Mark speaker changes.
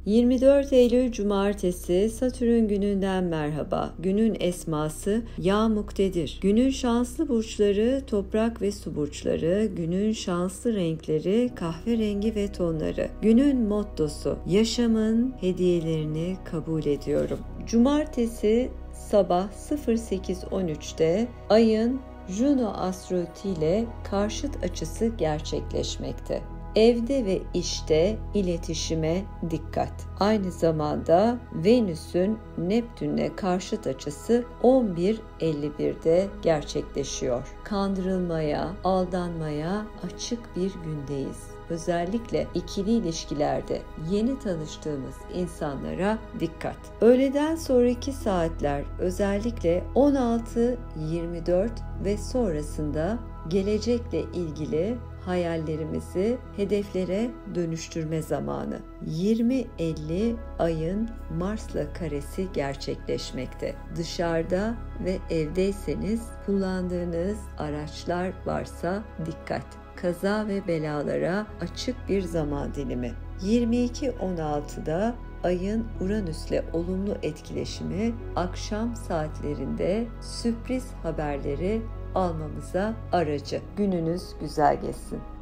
Speaker 1: 24 Eylül Cumartesi Satürn gününden merhaba. Günün esması Ya Muktedir. Günün şanslı burçları toprak ve su burçları. Günün şanslı renkleri kahverengi ve tonları. Günün mottosu yaşamın hediyelerini kabul ediyorum. Cumartesi sabah 08.13'te Ay'ın Juno astroloji ile karşıt açısı gerçekleşmekte. Evde ve işte iletişime dikkat. Aynı zamanda Venüs'ün Neptün'le karşıt açısı 11.51'de gerçekleşiyor. Kandırılmaya, aldanmaya açık bir gündeyiz. Özellikle ikili ilişkilerde yeni tanıştığımız insanlara dikkat. Öğleden sonraki saatler özellikle 16.24 ve sonrasında gelecekle ilgili hayallerimizi hedeflere dönüştürme zamanı. 20.50 Ay'ın Mars'la karesi gerçekleşmekte. Dışarıda ve evdeyseniz kullandığınız araçlar varsa dikkat. Kaza ve belalara açık bir zaman dilimi. 22.16'da Ay'ın Uranüs'le olumlu etkileşimi akşam saatlerinde sürpriz haberleri almamıza aracı. Gününüz güzel geçsin.